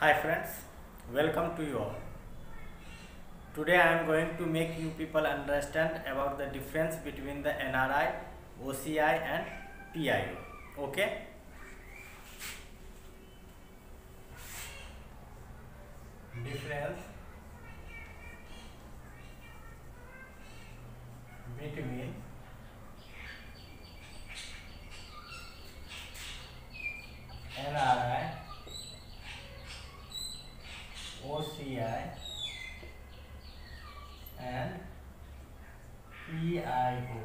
Hi friends, welcome to you all. Today I am going to make you people understand about the difference between the NRI, OCI and PIO. Okay? Difference between NRI, OCI and PIO.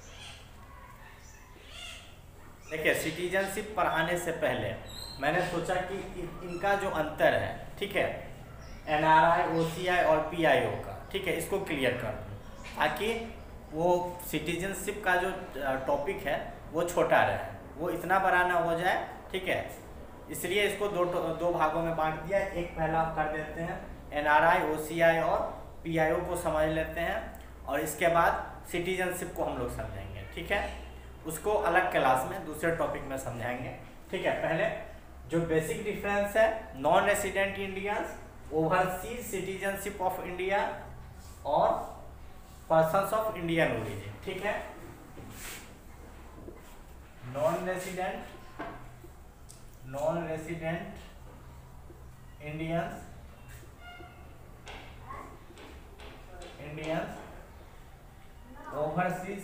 देखिए, citizenship पढ़ाने से पहले मैंने सोचा कि इनका जो अंतर है, ठीक है, NRI, OCI और PIO का, ठीक है, इसको क्लियर कर दूँ ताकि वो सिटीजनशिप का जो टॉपिक है वो छोटा रहे, वो इतना बड़ा ना हो जाए, ठीक है। इसलिए इसको दो भागों में बांट दिया। एक पहला कर देते हैं NRI, OCI और PIO को समझ लेते हैं और इसके बाद सिटीजनशिप को हम लोग समझेंगे, ठीक है। उसको अलग क्लास में दूसरे टॉपिक में समझाएंगे, ठीक है। पहले जो बेसिक डिफरेंस है, non resident Indians, overseas citizenship of India और पर्सन्स ऑफ इंडियन ओरिजिन, ठीक है। Non resident Indians overseas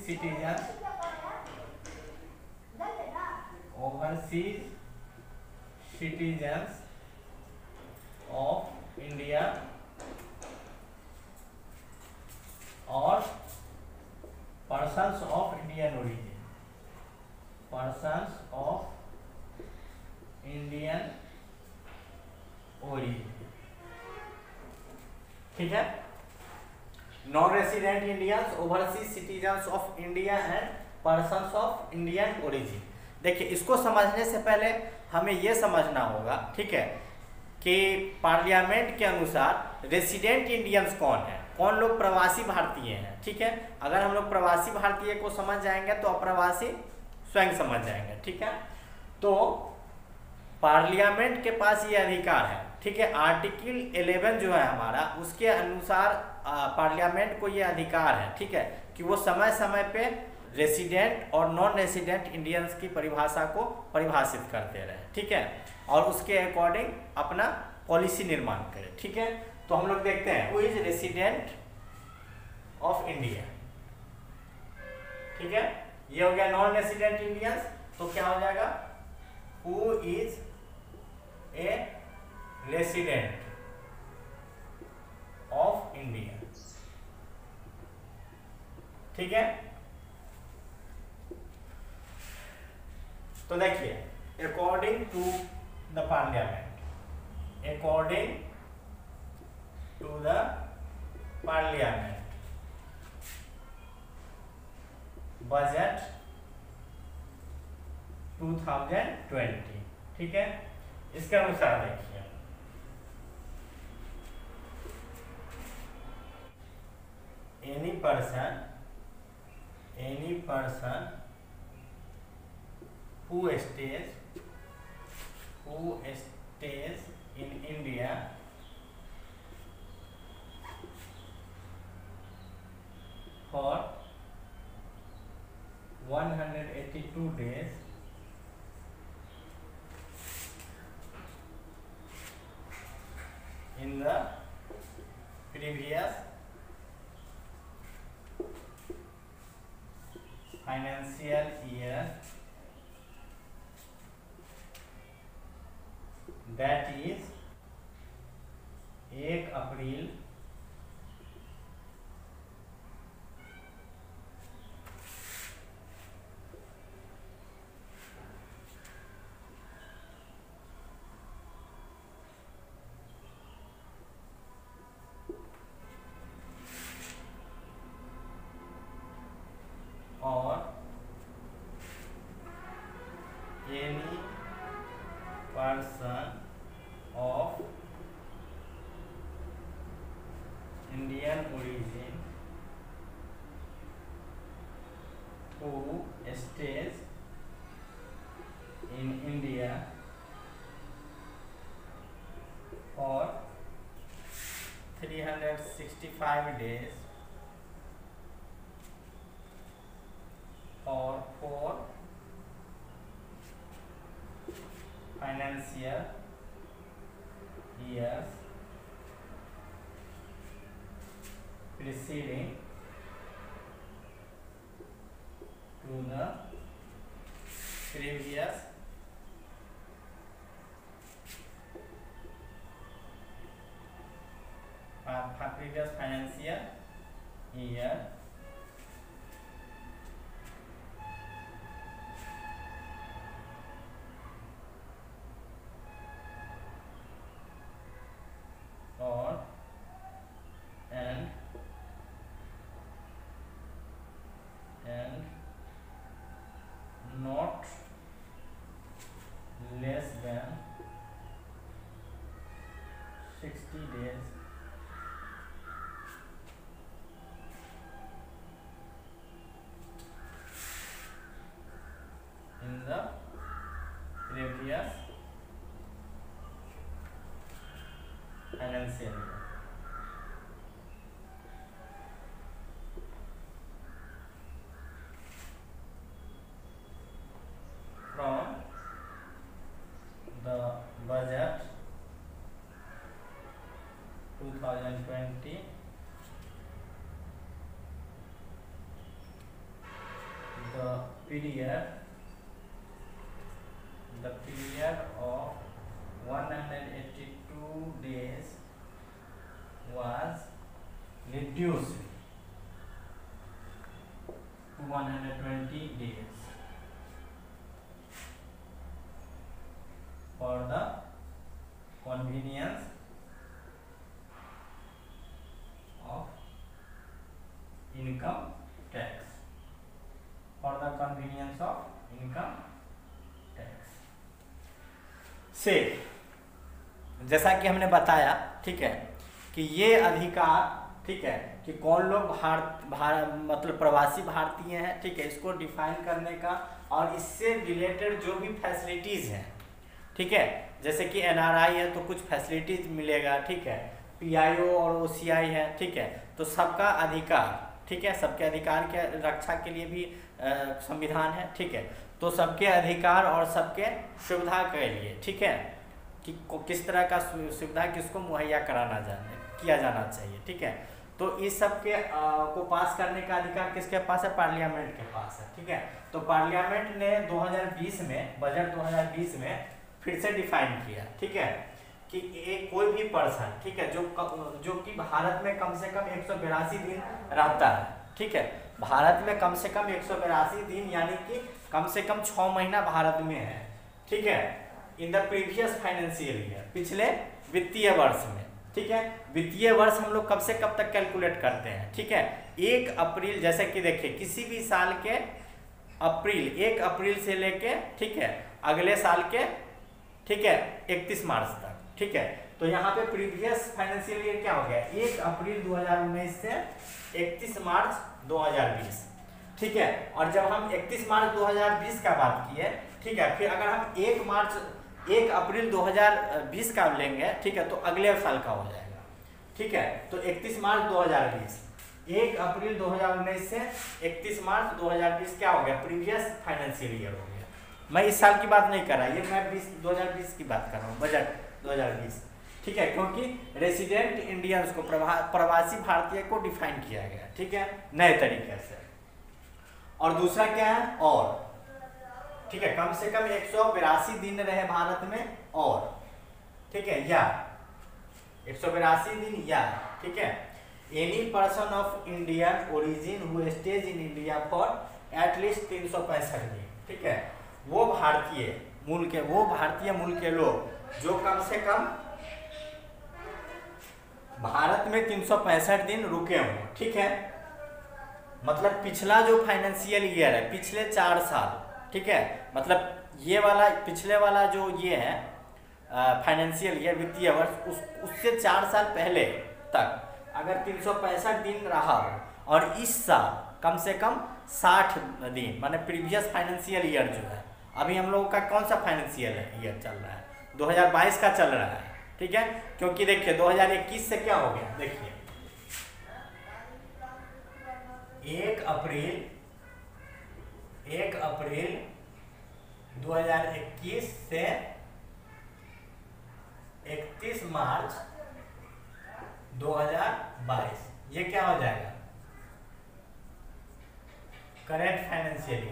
citizens of India और पर्सन्स ऑफ इंडियन ओरिजिन, ठीक है। Non resident Indians, overseas citizens of India and persons of Indian origin. देखिए, इसको समझने से पहले हमें यह समझना होगा, ठीक है, कि पार्लियामेंट के अनुसार रेसिडेंट इंडियंस कौन है, कौन लोग प्रवासी भारतीय हैं, ठीक है। अगर हम लोग प्रवासी भारतीय को समझ जाएंगे तो अप्रवासी स्वयं समझ जाएंगे, ठीक है। तो पार्लियामेंट के पास ये अधिकार है, ठीक है। आर्टिकल 11 जो है हमारा, उसके अनुसार पार्लियामेंट को ये अधिकार है, ठीक है, कि वो समय समय पे रेसिडेंट और नॉन रेसिडेंट इंडियंस की परिभाषा को परिभाषित करते रहे, ठीक है, और उसके अकॉर्डिंग अपना पॉलिसी निर्माण करे, ठीक है। तो हम लोग देखते हैं who is resident of India, ठीक है। ये हो गया नॉन रेसिडेंट इंडियंस, तो क्या हो जाएगा, who is a resident of India, ठीक है। तो देखिए, according to the parliament, budget 2020, ठीक है। इसके अनुसार देखिए, any person who stays in India for 182 days in the previous financial year, that is 1 April और any person of 65 days or 4 financial years preceding to the previous financial year or and not less than 60 days in the previous financial year. From the budget 2020 the period of 182 days was reduced to 120 days for the convenience of income tax. For the convenience of income tax से, जैसा कि हमने बताया, ठीक है, कि ये अधिकार, ठीक है, कि कौन लोग मतलब प्रवासी भारतीय हैं, ठीक है, इसको डिफाइन करने का और इससे रिलेटेड जो भी फैसिलिटीज हैं, ठीक है, जैसे कि एनआरआई है तो कुछ फैसिलिटीज मिलेगा, ठीक है, पीआईओ और ओसीआई है, ठीक है, तो सबका अधिकार, ठीक है, सबके अधिकार के रक्षा के लिए भी संविधान है, ठीक है, तो सबके अधिकार और सबके सुविधा के लिए, ठीक है, कि किस तरह का सुविधा किसको मुहैया किया जाना चाहिए, ठीक है, तो इस सब के को पास करने का अधिकार किसके पास है? पार्लियामेंट के पास है, ठीक है, तो पार्लियामेंट ने 2020 में बजट 2020 में फिर से डिफाइन किया, ठीक है, कि एक कोई भी पर्सन, ठीक है, जो कि भारत में कम से कम 182 दिन रहता है, ठीक है, भारत में कम से कम 182 दिन यानी कि कम से कम 6 महीना भारत में है, ठीक है, in the previous financial year, पिछले वित्तीय वर्ष में, ठीक है, वित्तीय वर्ष हम लोग कब से कब तक कैलकुलेट करते हैं, ठीक है, 1 अप्रैल, जैसे कि देखिए किसी भी साल के अप्रैल 1 अप्रैल से लेके, ठीक है, अगले साल के, ठीक है, 31 मार्च तक, ठीक है, तो यहाँ पे प्रीवियस फाइनेंशियल ईयर क्या हो गया? 1 अप्रैल 2019 से 31 मार्च 2020, ठीक है, और जब हम 31 मार्च 2020 का बात किए, ठीक है, फिर अगर हम 1 अप्रैल 2020 का लेंगे, ठीक है, तो अगले साल का हो जाएगा, ठीक है, तो 31 मार्च 2020, 1 अप्रैल 2019 से 31 मार्च 2020 क्या हो गया? प्रीवियस फाइनेंशियल ईयर हो गया। मैं इस साल की बात नहीं कर रहा, ये मैं 2020 की बात कर रहा हूँ, बजट 2020, ठीक है, क्योंकि रेसिडेंट इंडियंस को, प्रवासी भारतीय को डिफाइन किया गया, ठीक है, नए तरीके से। और दूसरा क्या है? और, ठीक है, कम से कम 182 दिन रहे भारत में, और, ठीक है, या 182 दिन, या, ठीक है, any person of Indian origin who stays in India for at least 365 दिन, ठीक है, वो भारतीय मूल के लोग जो कम से कम भारत में 365 दिन रुके हों, ठीक है, मतलब पिछला जो फाइनेंशियल ईयर है, पिछले 4 साल, ठीक है, मतलब ये वाला पिछले वाला जो ये है फाइनेंशियल ईयर, वित्तीय वर्ष, उससे 4 साल पहले तक अगर 365 दिन रहा हो, और इस साल कम से कम 60 दिन, माने प्रीवियस फाइनेंशियल ईयर जो है, अभी हम लोगों का कौन सा फाइनेंशियल ईयर चल रहा है? 2022 का चल रहा है, ठीक है, क्योंकि देखिए 2021 से क्या हो गया, देखिए 1 अप्रैल 2021 से 31 मार्च 2022, ये क्या हो जाएगा? Current financial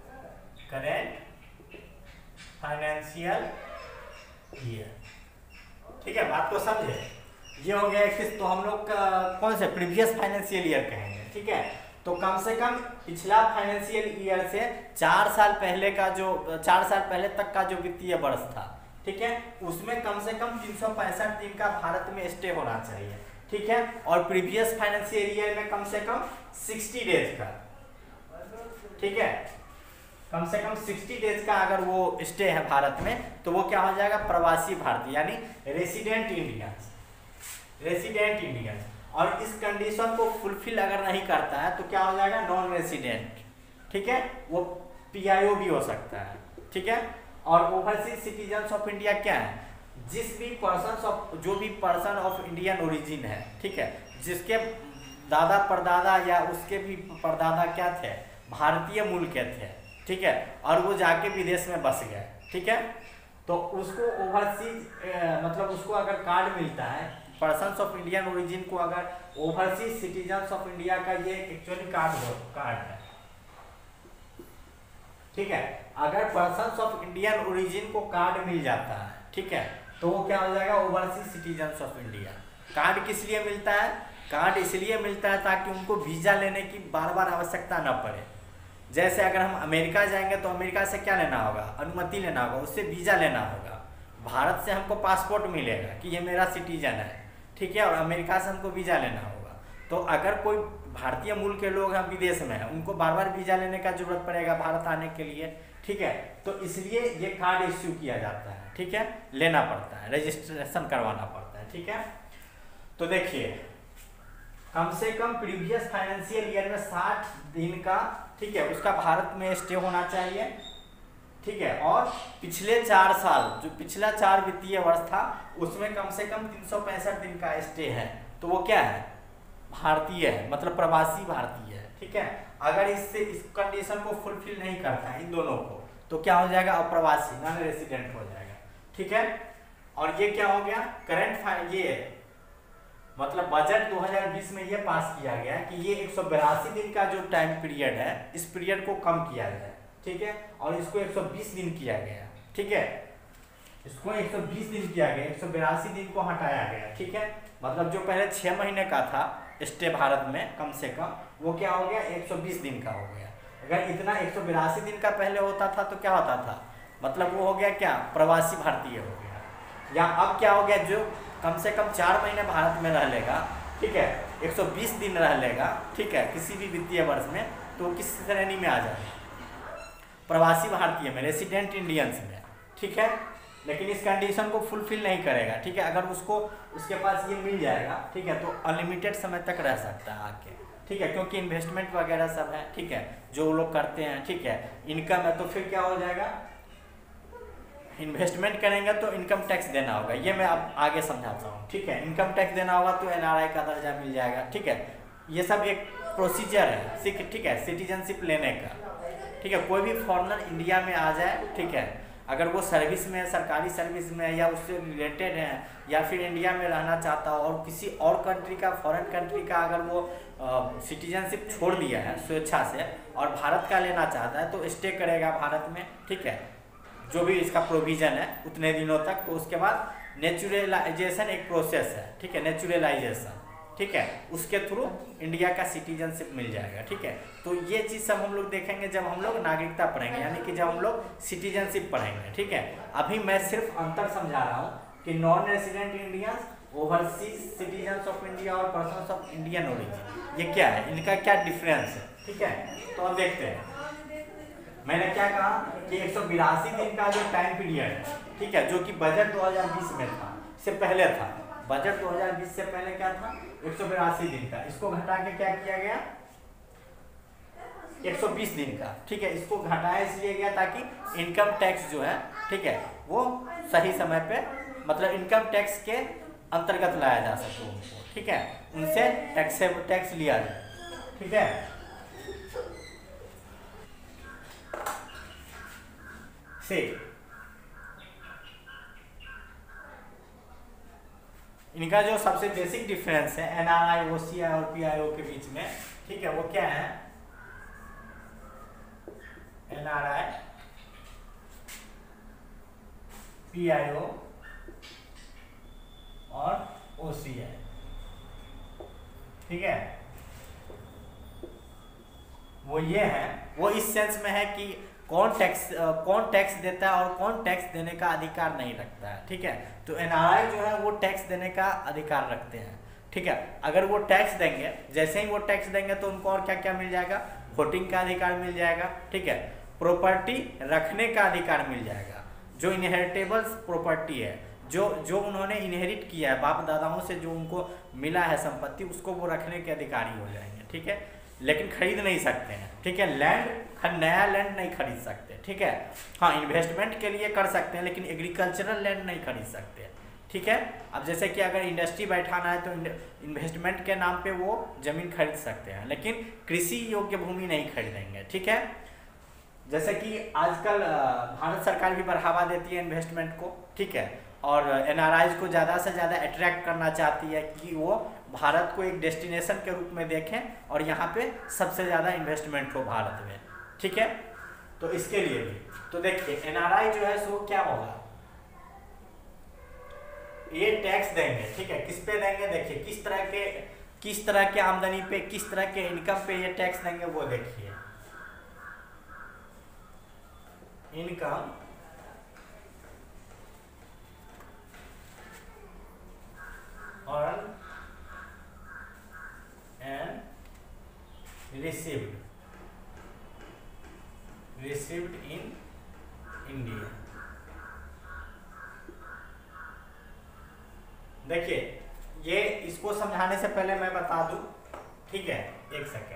year. ठीक है, बात को समझे? ये हो गया 31। तो हम लोग कौन से प्रीवियस फाइनेंशियल ईयर कहेंगे। ठीक है, तो कम से कम पिछला फाइनेंशियल ईयर से 4 साल पहले का जो 4 साल पहले तक का जो वित्तीय वर्ष था, ठीक है, उसमें कम से कम 365 दिन का भारत में स्टे होना चाहिए। ठीक है, और प्रीवियस फाइनेंशियल ईयर में कम से कम 60 डेज का, ठीक है, कम से कम 60 डेज का अगर वो स्टे है भारत में, तो वो क्या हो जाएगा? प्रवासी भारतीय, यानी रेसिडेंट इंडियंस। और इस कंडीशन को फुलफिल अगर नहीं करता है तो क्या हो जाएगा? Non resident. ठीक है, वो पीआईओ भी हो सकता है। ठीक है, और ओवरसीज सिटीजन्स ऑफ इंडिया क्या है? जो भी पर्सन ऑफ इंडियन ओरिजिन है, ठीक है, जिसके दादा परदादा या उसके भी परदादा क्या थे? भारतीय मूल के थे। ठीक है, और वो जाके विदेश में बस गए। ठीक है, तो उसको ओवरसीज मतलब उसको अगर कार्ड मिलता है, पर्सन्स ऑफ इंडियन ओरिजिन को अगर ओवरसीज सिटीजन्स ऑफ इंडिया का ये एक्चुअली कार्ड है। ठीक है, अगर पर्सन्स ऑफ इंडियन ओरिजिन को कार्ड मिल जाता है, ठीक है, तो वो क्या हो जाएगा? Overseas citizens of India. Card किस लिए मिलता है? कार्ड इसलिए मिलता है ताकि उनको वीजा लेने की बार बार आवश्यकता न पड़े। जैसे अगर हम अमेरिका जाएंगे तो अमेरिका से क्या लेना होगा? अनुमति लेना होगा, उससे वीजा लेना होगा। भारत से हमको पासपोर्ट मिलेगा कि ये मेरा सिटीजन है। ठीक है, और अमेरिका से हमको वीजा लेना होगा। तो अगर कोई भारतीय मूल के लोग हैं विदेश में हैं, उनको बार बार वीजा लेने का जरूरत पड़ेगा भारत आने के लिए। ठीक है, तो इसलिए ये कार्ड इश्यू किया जाता है। ठीक है, लेना पड़ता है, रजिस्ट्रेशन करवाना पड़ता है। ठीक है, तो देखिए कम से कम प्रीवियस फाइनेंशियल ईयर में 60 दिन का, ठीक है, उसका भारत में स्टे होना चाहिए। ठीक है, और पिछले 4 साल जो पिछला 4 वित्तीय वर्ष था उसमें कम से कम 365 दिन का स्टे है, तो वो क्या है? भारतीय है, मतलब प्रवासी भारतीय है। ठीक है, अगर इस कंडीशन को फुलफिल नहीं करता है इन दोनों को, तो क्या हो जाएगा? अप्रवासी, नॉन रेसिडेंट हो जाएगा। ठीक है, और ये क्या हो गया? करंट ये मतलब बजट 2020 में ये पास किया गया कि ये 182 दिन का जो टाइम पीरियड है, इस पीरियड को कम किया जाए। ठीक है, और इसको 120 दिन किया गया। ठीक है, इसको 120 दिन किया गया, 182 दिन को हटाया गया। ठीक है, मतलब जो पहले 6 महीने का था स्टे भारत में कम से कम, वो क्या हो गया? 120 दिन का हो गया। अगर इतना 182 दिन का पहले होता था तो क्या होता था? मतलब वो हो गया क्या? प्रवासी भारतीय हो गया। या अब क्या हो गया? जो कम से कम 4 महीने भारत में रह लेगा, ठीक है, 120 दिन रह लेगा, ठीक है, किसी भी वित्तीय वर्ष में, तो किस श्रेणी में आ जाएगा? प्रवासी भारतीय में, रेसिडेंट इंडियंस में। ठीक है, लेकिन इस कंडीशन को फुलफिल नहीं करेगा। ठीक है, अगर उसके पास ये मिल जाएगा, ठीक है, तो अनलिमिटेड समय तक रह सकता है आके। ठीक है, क्योंकि इन्वेस्टमेंट वगैरह सब है। ठीक है, जो लोग करते हैं, ठीक है, इनकम है, तो फिर क्या हो जाएगा? इन्वेस्टमेंट करेंगे तो इनकम टैक्स देना होगा। ये मैं अब आगे समझाता हूँ। ठीक है, इनकम टैक्स देना होगा तो एनआरआई का दर्जा मिल जाएगा। ठीक है, ये सब एक प्रोसीजर है। ठीक है, सिटीजनशिप लेने का। ठीक है, कोई भी फॉरेनर इंडिया में आ जाए, ठीक है, अगर वो सर्विस में है, सरकारी सर्विस में है, या उससे रिलेटेड है, या फिर इंडिया में रहना चाहता हो और किसी और कंट्री का, फॉरेन कंट्री का अगर वो सिटीजनशिप छोड़ दिया है स्वेच्छा से और भारत का लेना चाहता है, तो स्टे करेगा भारत में। ठीक है, जो भी इसका प्रोविज़न है उतने दिनों तक। तो उसके बाद नेचुरलाइजेशन एक प्रोसेस है। ठीक है, नेचुरलाइजेशन, ठीक है, उसके थ्रू इंडिया का सिटीजनशिप मिल जाएगा। ठीक है, तो ये चीज़ सब हम लोग देखेंगे जब हम लोग नागरिकता पढ़ेंगे, यानी कि जब हम लोग सिटीजनशिप पढ़ेंगे। ठीक है, अभी मैं सिर्फ अंतर समझा रहा हूँ कि non resident Indians, overseas citizens of India और पर्सन्स ऑफ इंडियन ओरिजिन, ये क्या है, इनका क्या डिफरेंस है। ठीक है, तो अब देखते हैं। मैंने क्या कहा कि 182 दिन का जो टाइम पीरियड है, ठीक है, जो कि बजट 2020 में था, इससे पहले था, बजट 2020 से पहले क्या था? 182 दिन का। इसको घटा के क्या किया गया? 120 दिन का। ठीक है, इसको घटाया इसलिए गया ताकि इनकम टैक्स जो है, ठीक है, वो सही समय पे, मतलब इनकम टैक्स के अंतर्गत लाया जा सके उनको। ठीक है, उनसे टैक्स लिया जाए। ठीक है, से इनका जो सबसे बेसिक डिफरेंस है एनआरआई, ओसीआई और पीआईओ के बीच में, ठीक है, वो क्या है? एनआरआई, पीआईओ और ओसीआई, ठीक है, वो ये है, वो इस सेंस में है कि कौन टैक्स देता है और कौन टैक्स देने का अधिकार नहीं रखता है, ठीक है। तो एनआरआई जो है वो टैक्स देने का अधिकार रखते हैं, ठीक है। अगर वो टैक्स देंगे, जैसे ही वो टैक्स देंगे तो उनको और क्या क्या मिल जाएगा? वोटिंग का अधिकार मिल जाएगा, ठीक है, प्रॉपर्टी रखने का अधिकार मिल जाएगा, जो इनहेरिटेबल प्रॉपर्टी है, जो उन्होंने इनहेरिट किया है बाप दादाओं से, जो उनको मिला है संपत्ति, उसको वो रखने के अधिकारी हो जाएंगे, ठीक है। लेकिन खरीद नहीं सकते हैं, ठीक है, नया लैंड नहीं खरीद सकते, ठीक है। हाँ, इन्वेस्टमेंट के लिए कर सकते हैं, लेकिन एग्रीकल्चरल लैंड नहीं खरीद सकते, ठीक है। अब जैसे कि अगर इंडस्ट्री बैठाना है तो इन्वेस्टमेंट के नाम पे वो जमीन खरीद सकते हैं, लेकिन कृषि योग्य भूमि नहीं खरीदेंगे, ठीक है। जैसे कि आजकल भारत सरकार भी बढ़ावा देती है इन्वेस्टमेंट को, ठीक है, और एनआरआईज को ज़्यादा से ज़्यादा अट्रैक्ट करना चाहती है कि वो भारत को एक डेस्टिनेशन के रूप में देखें और यहाँ पे सबसे ज़्यादा इन्वेस्टमेंट हो भारत में, ठीक है। तो इसके लिए भी तो देखिए एनआरआई जो है सो क्या होगा, ये टैक्स देंगे, ठीक है। किस पे देंगे? देखिए किस तरह के आमदनी पे, किस तरह के इनकम पे ये टैक्स देंगे, वो देखिए। Income earned and received in India। देखिए ये इसको समझाने से पहले मैं बता दूं, ठीक है, एक सेकेंड।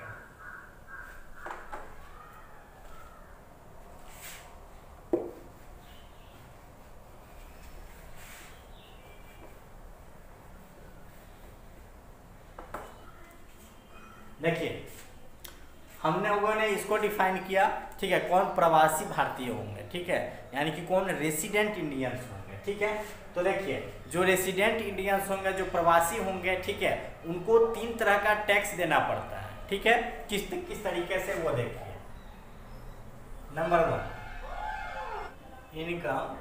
देखिए हमने लोगों ने इसको डिफाइन किया, ठीक है, कौन प्रवासी भारतीय होंगे, ठीक है, यानी कि कौन रेसिडेंट इंडियंस होंगे, ठीक है। तो देखिए जो रेसिडेंट इंडियंस होंगे, जो प्रवासी होंगे, ठीक है, उनको 3 तरह का टैक्स देना पड़ता है, ठीक है। किस तरीके से वो देखिए। Number 1, income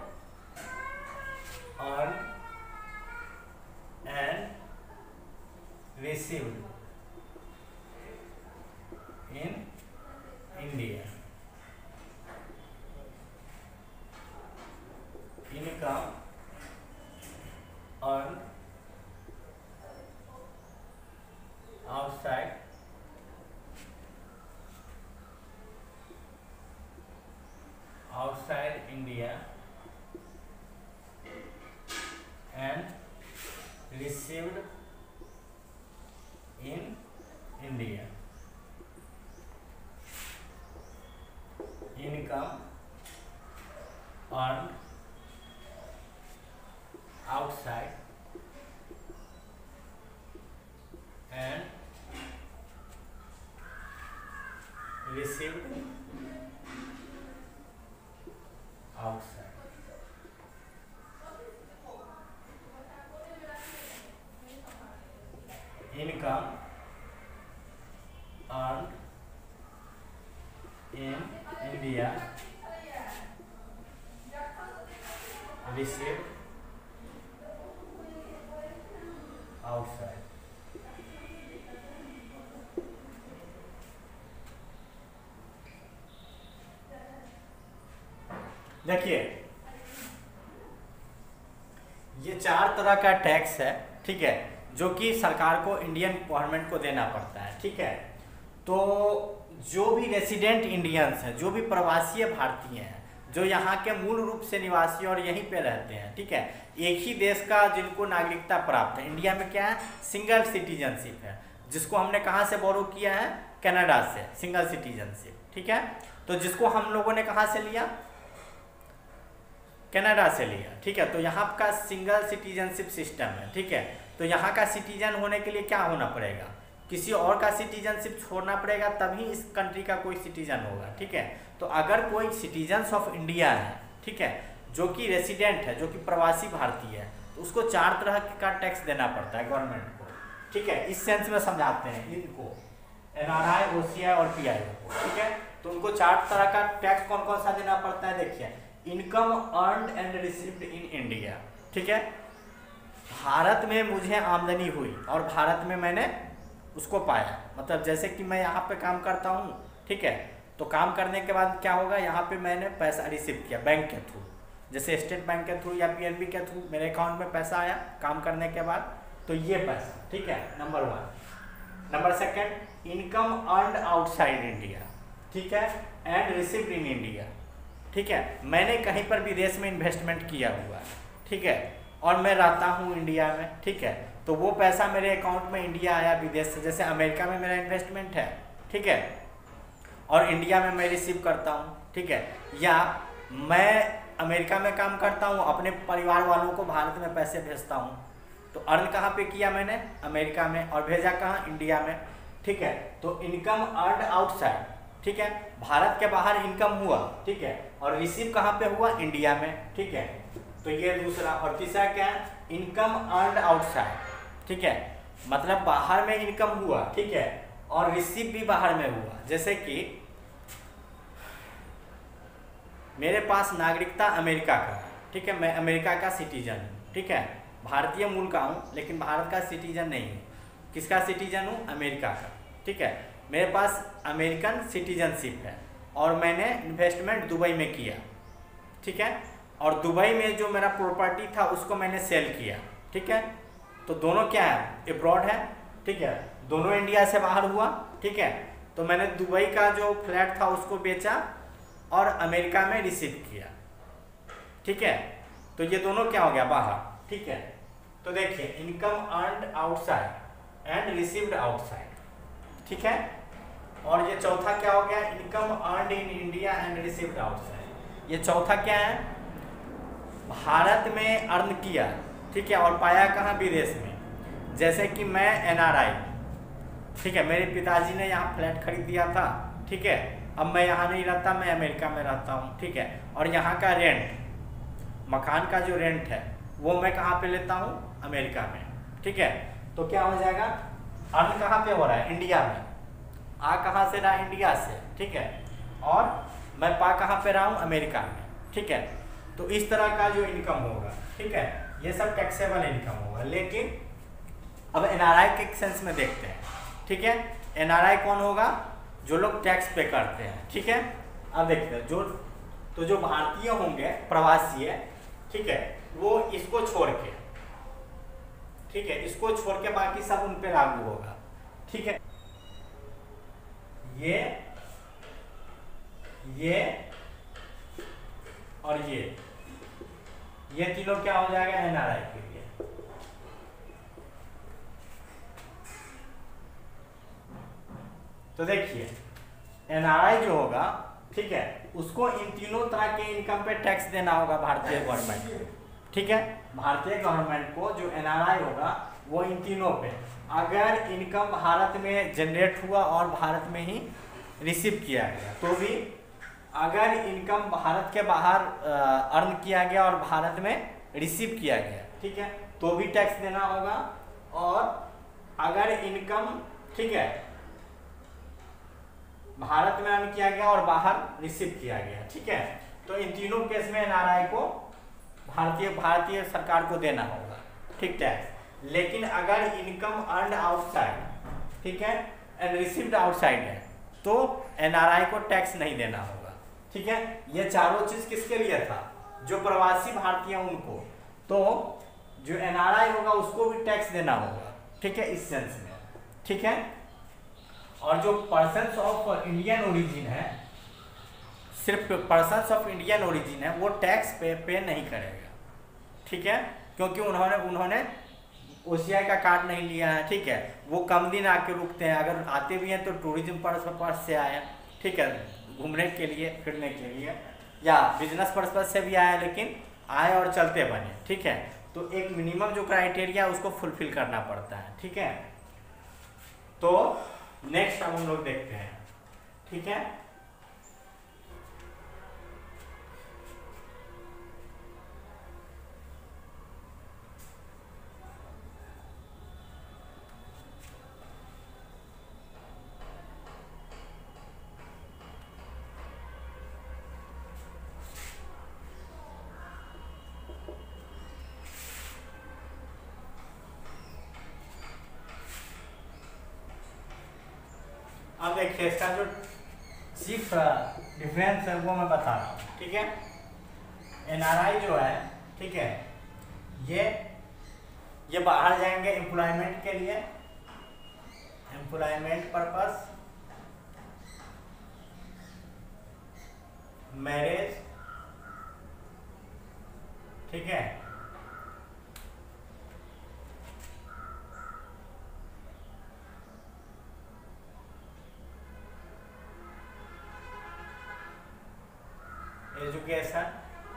earn and received in India। Income earned outside India and received in India। Income earned outside and received outside। Income earned in India, received outside। देखिए ये 4 तरह का टैक्स है, ठीक है, जो कि सरकार को, इंडियन गवर्नमेंट को देना पड़ता है, ठीक है। तो जो भी रेसिडेंट इंडियंस हैं, जो भी प्रवासी भारतीय हैं, जो यहाँ के मूल रूप से निवासी और यहीं पे रहते हैं, ठीक है, एक ही देश का जिनको नागरिकता प्राप्त है। इंडिया में क्या है? सिंगल सिटीजनशिप है, जिसको हमने कहाँ से बोरो किया है? कनाडा से, सिंगल सिटीजनशिप, ठीक है। तो जिसको हम लोगों ने कहाँ से लिया? कनाडा से लिया, ठीक है। तो यहाँ का सिंगल सिटीजनशिप सिस्टम है, ठीक है। तो यहाँ का सिटीजन होने के लिए क्या होना पड़ेगा? किसी और का सिटीजनशिप छोड़ना पड़ेगा तभी इस कंट्री का कोई सिटीजन होगा, ठीक है। तो अगर कोई सिटीजन्स ऑफ इंडिया है, ठीक है, जो कि रेसिडेंट है, जो कि प्रवासी भारतीय है, तो उसको 4 तरह का टैक्स देना पड़ता है गवर्नमेंट को, ठीक है। इस सेंस में समझाते हैं इनको, NRI, OCI और PIO को, ठीक है। तो उनको 4 तरह का टैक्स कौन कौन सा देना पड़ता है, देखिए। Income earned and received in India, ठीक है। भारत में मुझे आमदनी हुई और भारत में मैंने उसको पाया, मतलब जैसे कि मैं यहाँ पे काम करता हूँ, ठीक है, तो काम करने के बाद क्या होगा, यहाँ पे मैंने पैसा रिसीव किया बैंक के थ्रू, जैसे स्टेट बैंक के थ्रू या PNB के थ्रू मेरे अकाउंट में पैसा आया काम करने के बाद, तो ये पैसा, ठीक है, number 1। Number 2, income earned outside India, ठीक है, एंड रिसीव्ड इन इंडिया, ठीक है। मैंने कहीं पर विदेश में इन्वेस्टमेंट किया हुआ है, ठीक है, और मैं रहता हूँ इंडिया में, ठीक है, तो वो पैसा मेरे अकाउंट में इंडिया आया विदेश से, जैसे अमेरिका में मेरा इन्वेस्टमेंट है, ठीक है, और इंडिया में मैं रिसीव करता हूँ, ठीक है। या मैं अमेरिका में काम करता हूँ, अपने परिवार वालों को भारत में पैसे भेजता हूँ, तो अर्न कहाँ पे किया मैंने, अमेरिका में, और भेजा कहाँ, इंडिया में, ठीक है। तो इनकम अर्नड आउटसाइड, ठीक है, भारत के बाहर इनकम हुआ, ठीक है, और रिसीव कहाँ पे हुआ, इंडिया में, ठीक है। तो ये दूसरा। और तीसरा क्या है, इनकम अर्नड आउटसाइड, ठीक है, मतलब बाहर में इनकम हुआ, ठीक है, और रिसीव भी बाहर में हुआ। जैसे कि मेरे पास नागरिकता अमेरिका का है, ठीक है, मैं अमेरिका का सिटीजन हूँ, ठीक है, भारतीय मूल का हूँ लेकिन भारत का सिटीजन नहीं हूँ। किसका सिटीजन हूँ, अमेरिका का, ठीक है। मेरे पास अमेरिकन सिटीजनशिप है और मैंने इन्वेस्टमेंट दुबई में किया, ठीक है, और दुबई में जो मेरा प्रॉपर्टी था उसको मैंने सेल किया, ठीक है। तो दोनों क्या है, अब्रॉड है, ठीक है, दोनों इंडिया से बाहर हुआ, ठीक है। तो मैंने दुबई का जो फ्लैट था उसको बेचा और अमेरिका में रिसीव किया, ठीक है। तो ये दोनों क्या हो गया, बाहर, ठीक है। तो देखिए, income earned outside and received outside, ठीक है। और ये चौथा क्या हो गया, income earned in India and received outside. ये चौथा क्या है, भारत में अर्न किया, ठीक है, और पाया कहाँ, विदेश में। जैसे कि मैं NRI, ठीक है, मेरे पिताजी ने यहाँ फ्लैट खरीद दिया था, ठीक है, अब मैं यहाँ नहीं रहता, मैं अमेरिका में रहता हूँ, ठीक है, और यहाँ का रेंट, मकान का जो रेंट है वो मैं कहाँ पे लेता हूँ, अमेरिका में, ठीक है। तो क्या हो जाएगा, अर्न कहाँ पे हो रहा है, इंडिया में, आ कहाँ से रहा, इंडिया से, ठीक है, और मैं पा कहाँ पे रहा हूँ, अमेरिका में, ठीक है। तो इस तरह का जो इनकम होगा, ठीक है, ये सब टैक्सेबल इनकम होगा। लेकिन अब NRI के सेंस में देखते हैं, ठीक है। NRI कौन होगा, जो लोग टैक्स पे करते हैं, ठीक है। अब देखते हैं जो भारतीय होंगे, प्रवासी है, ठीक है, वो इसको छोड़ के, ठीक है, इसको छोड़ के बाकी सब उन पे लागू होगा, ठीक है। ये और ये तीनों क्या हो जाएगा, NRI के लिए। तो देखिए, NRI जो होगा, ठीक है, उसको इन तीनों तरह के इनकम पे टैक्स देना होगा भारतीय गवर्नमेंट को, ठीक है। भारतीय गवर्नमेंट को जो NRI होगा वो इन तीनों पे, अगर इनकम भारत में जनरेट हुआ और भारत में ही रिसीव किया गया तो भी, अगर इनकम भारत के बाहर अर्न किया गया और भारत में रिसीव किया गया, ठीक है, तो भी टैक्स देना होगा। और अगर इनकम, ठीक है, भारत में अर्न किया गया और बाहर रिसीव किया गया, ठीक है, तो इन तीनों केस में NRI को भारतीय सरकार को देना होगा, ठीक, टैक्स। लेकिन अगर इनकम अर्नड आउटसाइड, ठीक है, एंड रिसीव्ड आउटसाइड है तो NRI को टैक्स नहीं देना होगा, ठीक है। ये चारों चीज किसके लिए था, जो प्रवासी भारतीय उनको, तो जो NRI होगा उसको भी टैक्स देना होगा, ठीक है, इस सेंस में, ठीक है। और जो पर्सन्स ऑफ इंडियन ओरिजिन है, सिर्फ पर्सन्स ऑफ इंडियन ओरिजिन है, वो टैक्स पे नहीं करेगा, ठीक है, क्योंकि उन्होंने OCI का कार्ड नहीं लिया है, ठीक है, वो कम दिन आके रुकते हैं, अगर आते भी हैं तो टूरिज्म पर्पस से आए, ठीक है, घूमने के लिए, फिरने के लिए, या बिजनेस पर्पस से भी आए, लेकिन आए और चलते बने, ठीक है। तो एक मिनिमम जो क्राइटेरिया उसको फुलफिल करना पड़ता है, ठीक है। तो नेक्स्ट हम लोग देखते हैं, ठीक है। अब देखिए इसका जो चीफ डिफरेंस है वो मैं बता रहा हूँ, ठीक है। एनआरआई जो है, ठीक है, ये बाहर जाएंगे एम्प्लॉयमेंट के लिए, एम्प्लॉयमेंट पर्पस, मैरिज, ठीक है, education,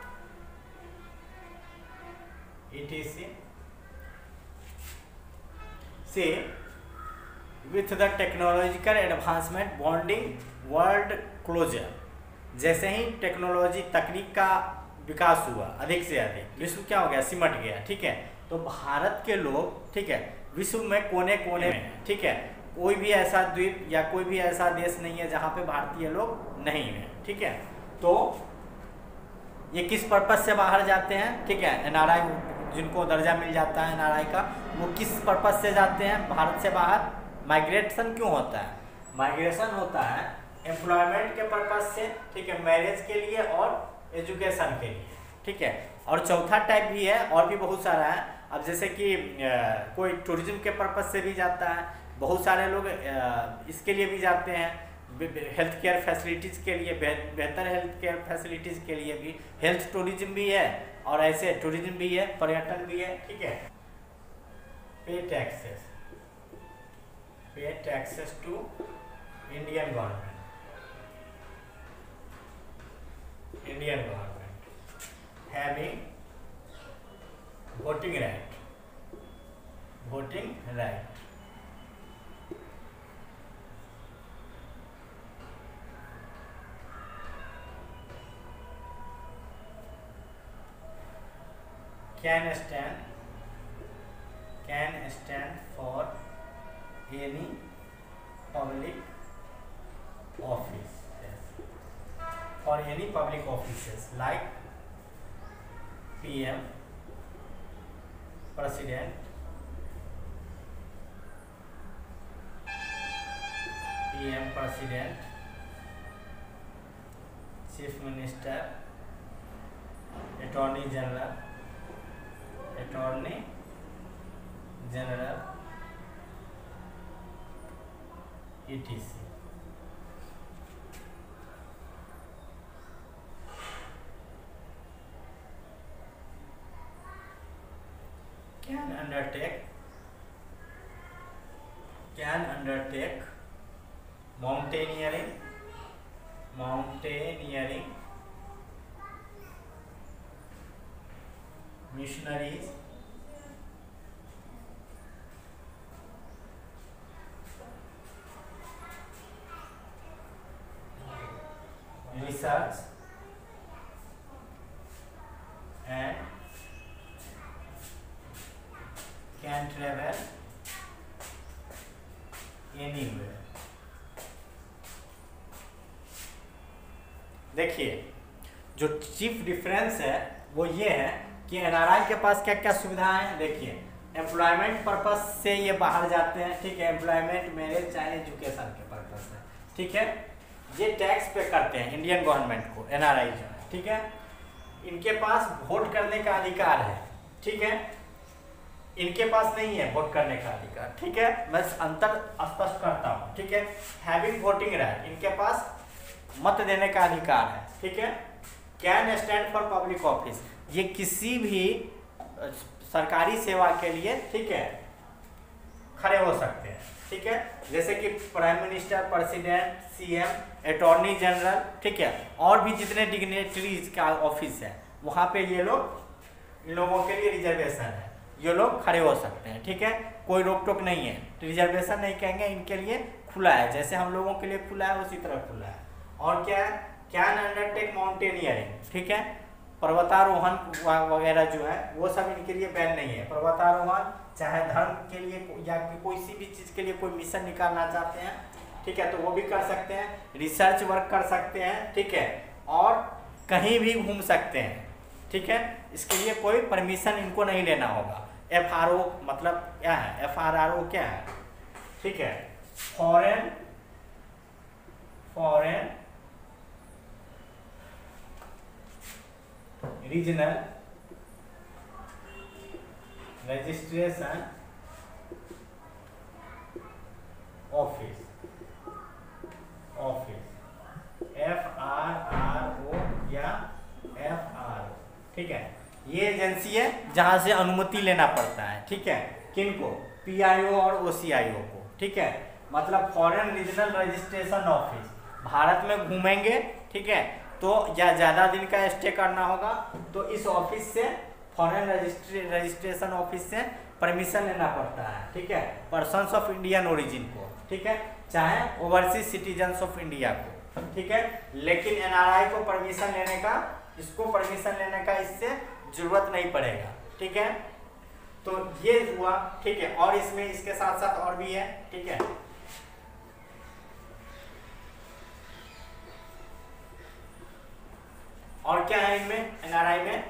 etc. See, with the technological advancement bonding world closer, जैसे ही टेक्नोलॉजी तकनीक का विकास हुआ अधिक से अधिक, विश्व क्या हो गया, सिमट गया, ठीक है। तो भारत के लोग, ठीक है, विश्व में कोने कोने में, ठीक है, कोई भी ऐसा द्वीप या कोई भी ऐसा देश नहीं है जहाँ पे भारतीय लोग नहीं है, ठीक है। तो ये किस पर्पज से बाहर जाते हैं, ठीक है, एनआरआई जिनको दर्जा मिल जाता है एनआरआई का, वो किस पर्पज से जाते हैं भारत से बाहर, माइग्रेशन क्यों होता है, माइग्रेशन होता है एम्प्लॉयमेंट के पर्पज से, ठीक है, मैरिज के लिए और एजुकेशन के लिए, ठीक है। और चौथा टाइप भी है, और भी बहुत सारा है। अब जैसे कि कोई टूरिज्म के पर्पज से भी जाता है, बहुत सारे लोग इसके लिए भी जाते हैं, हेल्थ केयर फैसिलिटीज़ के लिए, बेहतर हेल्थ केयर फैसिलिटीज़ के लिए भी, हेल्थ टूरिज्म भी है और ऐसे टूरिज्म भी है, पर्यटन भी है, ठीक है। Pay taxes to Indian government, having voting right, can stand for any public office, for any public offices like PM, President, Chief Minister, Attorney General, etc. Can undertake mountaineering, missionaries, research, and can travel anywhere. देखिए जो chief difference है वो ये है कि NRI के पास क्या क्या सुविधाएं हैं। देखिए एम्प्लॉयमेंट पर्पस से ये बाहर जाते हैं, ठीक है, एम्प्लॉयमेंट, मैरिज, चाहे एजुकेशन के पर्पस से, ठीक है। ये टैक्स पे करते हैं इंडियन गवर्नमेंट को, एनआरआई जो है, ठीक है। इनके पास वोट करने का अधिकार है, ठीक है, इनके पास नहीं है वोट करने का अधिकार, ठीक है। मैं अंतर स्पष्ट करता हूँ, ठीक है। हैविंग वोटिंग राइट, इनके पास मत देने का अधिकार है, ठीक है। Can stand for public office, ये किसी भी सरकारी सेवा के लिए, ठीक है, खड़े हो सकते हैं, ठीक है। जैसे कि prime minister, president, CM, attorney general, ठीक है, और भी जितने डिग्नेटरीज का ऑफिस है वहाँ पे ये लोग, इन लोगों के लिए रिजर्वेशन है, ये लोग खड़े हो सकते हैं, ठीक है। कोई रोक टोक नहीं है, रिजर्वेशन नहीं कहेंगे, इनके लिए खुला है, जैसे हम लोगों के लिए खुला है उसी तरह खुला है। और क्या है, कैन अंडरटेक माउंटेनियरिंग, ठीक है, पर्वतारोहण वगैरह जो है वो सब इनके लिए बैन नहीं है। पर्वतारोहण चाहे धर्म के लिए या कोई सी भी चीज़ के लिए कोई मिशन निकालना चाहते हैं, ठीक है, तो वो भी कर सकते हैं, रिसर्च वर्क कर सकते हैं, ठीक है, और कहीं भी घूम सकते हैं, ठीक है, इसके लिए कोई परमिशन इनको नहीं लेना होगा। FRO मतलब क्या है, FRRO क्या है, ठीक है, foreign regional registration office, FRRO या FRO, ठीक है, ये एजेंसी है जहां से अनुमति लेना पड़ता है, ठीक है, किनको, PIO और OCIO को, ठीक है, मतलब foreign regional registration office. Bharat में घूमेंगे, ठीक है, तो या ज़्यादा दिन का स्टे करना होगा तो इस ऑफिस से, फॉरेन रजिस्ट्रेशन ऑफिस से परमिशन लेना पड़ता है, ठीक है, पर्सन्स ऑफ इंडियन ओरिजिन को, ठीक है, चाहे ओवरसीज सिटीजन्स ऑफ इंडिया को, ठीक है, लेकिन NRI को परमिशन लेने का, इसको परमिशन लेने का इससे जरूरत नहीं पड़ेगा, ठीक है, तो ये हुआ, ठीक है, और इसमें इसके साथ साथ और भी है, ठीक है, और क्या है इनमें NRI में,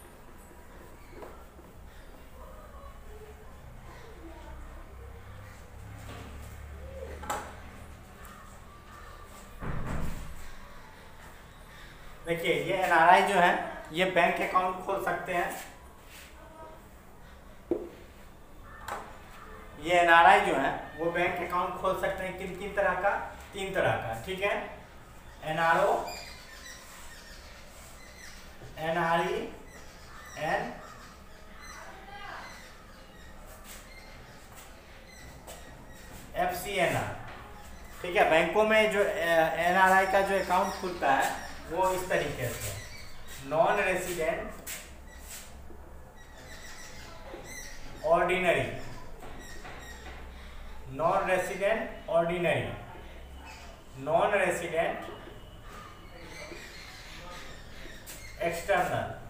देखिए ये NRI जो है ये बैंक अकाउंट खोल सकते हैं, ये NRI जो है वो बैंक अकाउंट खोल सकते हैं, किन किन तरह का, 3 तरह का, ठीक है, NRO, NRE एंड FCNR, ठीक है, बैंकों में जो NRI का जो अकाउंट खुलता है वो इस तरीके से, non resident ordinary, non resident ordinary, non resident external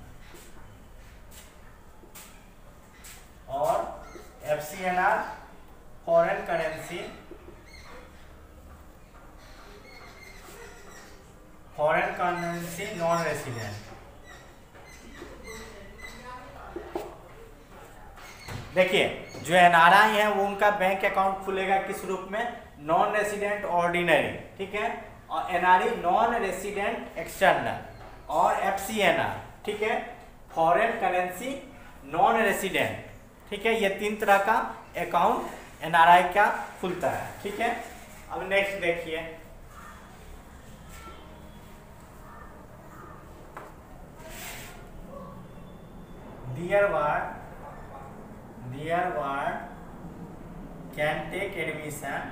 और FCNR foreign currency, foreign currency non resident. देखिए जो NRI है वो उनका बैंक अकाउंट खुलेगा किस रूप में, नॉन रेसिडेंट ऑर्डिनरी, ठीक है, और NRE नॉन रेसिडेंट एक्सटर्नल, और FCNR, ठीक है, फॉरेन करेंसी नॉन रेसिडेंट, ठीक है, ये 3 तरह का अकाउंट NRI का खुलता है, ठीक है। अब नेक्स्ट देखिए, dear ward can take admission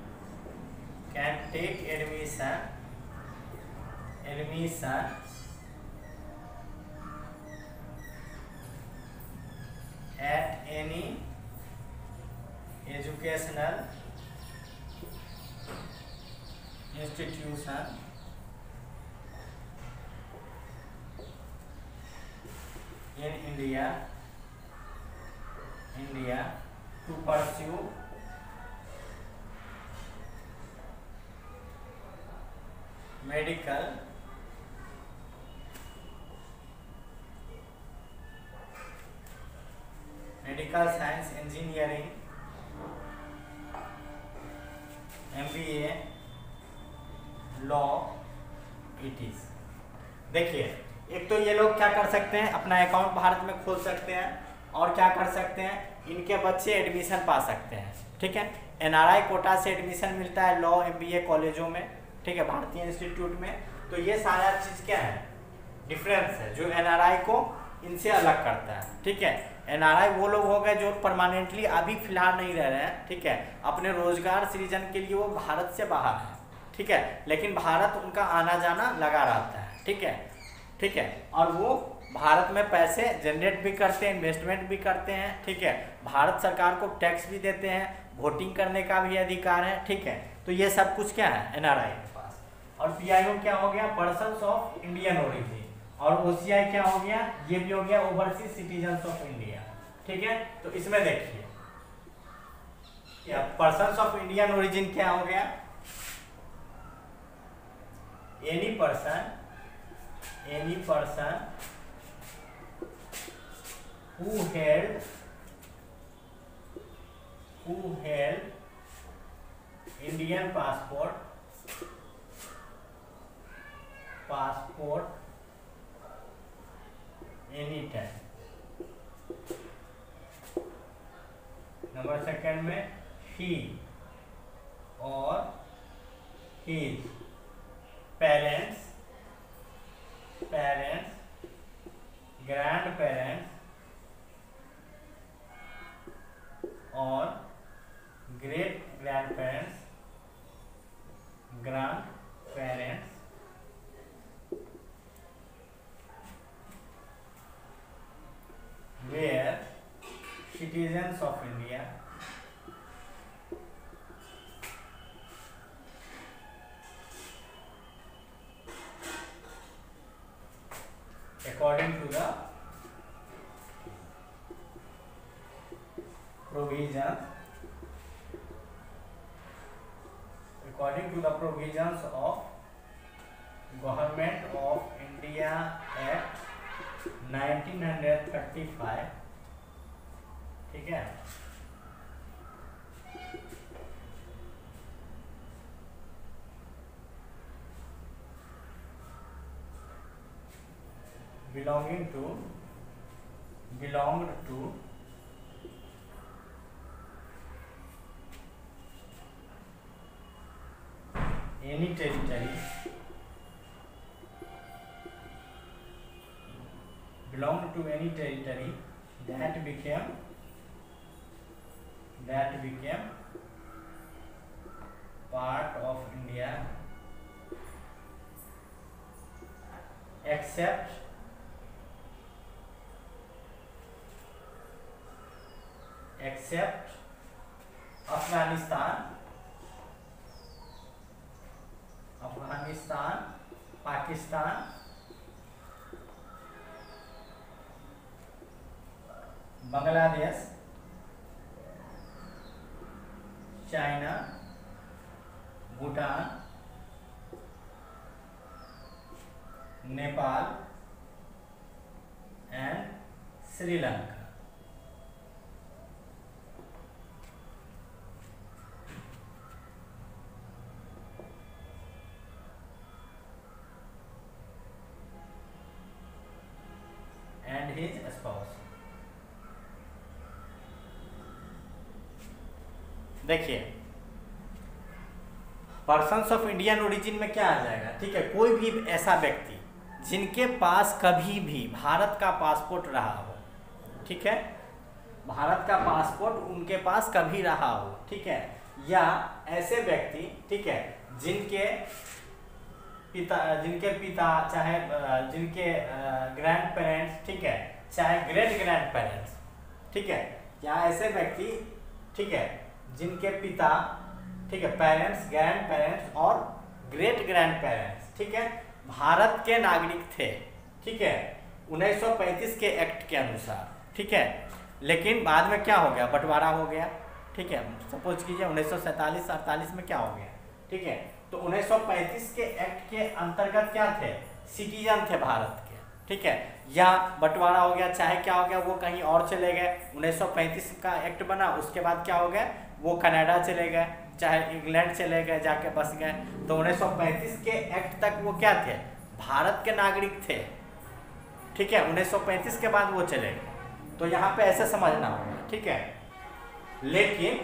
at any educational institution in India to pursue medical, science, engineering, MBA, law, ETs। देखिए एक तो ये लोग क्या कर सकते हैं, अपना अकाउंट भारत में खोल सकते हैं, और क्या कर सकते हैं, इनके बच्चे एडमिशन पा सकते हैं, ठीक है, NRI कोटा से एडमिशन मिलता है लॉ MBA कॉलेजों में, ठीक है, भारतीय इंस्टीट्यूट में। तो ये सारा चीज़ क्या है, डिफरेंस है जो NRI को इनसे अलग करता है, ठीक है। NRI वो लोग हो गए जो परमानेंटली अभी फिलहाल नहीं रह रहे हैं, ठीक है, अपने रोजगार सृजन के लिए वो भारत से बाहर है, ठीक है, लेकिन भारत उनका आना जाना लगा रहता है, ठीक है, और वो भारत में पैसे जनरेट भी करते हैं, इन्वेस्टमेंट भी करते हैं, ठीक है। भारत सरकार को टैक्स भी देते हैं, वोटिंग करने का भी अधिकार है, ठीक है। तो ये सब कुछ क्या है एनआरआई के पास। और पीआईओ क्या हो गया, पर्सन्स ऑफ इंडियन ओरिजिन। और ओसीआई क्या हो गया, ये भी हो गया ओवरसीज सिटीजन्स ऑफ इंडिया, ठीक है। तो इसमें देखिए पर्सन्स ऑफ इंडियन ओरिजिन क्या हो गया, any person who held Indian passport anytime। Number second में he or his parents, grandparents और great grandparents were citizens of India according to the provisions of Government of India Act 1935, ठीक है। belonged to any territory that became part of India except Afghanistan, Pakistan, Bangladesh, China, Bhutan, Nepal and Sri Lanka। and his spouse। देखिए persons of Indian origin में क्या आ जाएगा, ठीक है। कोई भी ऐसा व्यक्ति जिनके पास कभी भी भारत का पासपोर्ट रहा हो, ठीक है, भारत का पासपोर्ट उनके पास कभी रहा हो, ठीक है, या ऐसे व्यक्ति, ठीक है, जिनके पिता चाहे जिनके ग्रैंड पेरेंट्स, ठीक है, चाहे ग्रेट ग्रैंड पेरेंट्स, ठीक है, या ऐसे व्यक्ति, ठीक है, जिनके पिता, ठीक है, पेरेंट्स, ग्रैंड पेरेंट्स और ग्रेट ग्रैंड पेरेंट्स, ठीक है, भारत के नागरिक थे, ठीक है, 1935 के एक्ट के अनुसार, ठीक है। लेकिन बाद में क्या हो गया, बंटवारा हो गया, ठीक है। सपोज कीजिए 1947-48 में क्या हो गया, ठीक है। तो 1935 के एक्ट के अंतर्गत क्या थे, सिटीजन थे भारत के, ठीक है। या बंटवारा हो गया, चाहे क्या हो गया, वो कहीं और चले गए। 1935 का एक्ट बना, उसके बाद क्या हो गया, वो कनाडा चले गए, चाहे इंग्लैंड चले गए, जाके बस गए। तो 1935 के एक्ट तक वो क्या थे, भारत के नागरिक थे, ठीक है। 1935 के बाद वो चले गए। तो यहाँ पे ऐसे समझना होगा, ठीक है। लेकिन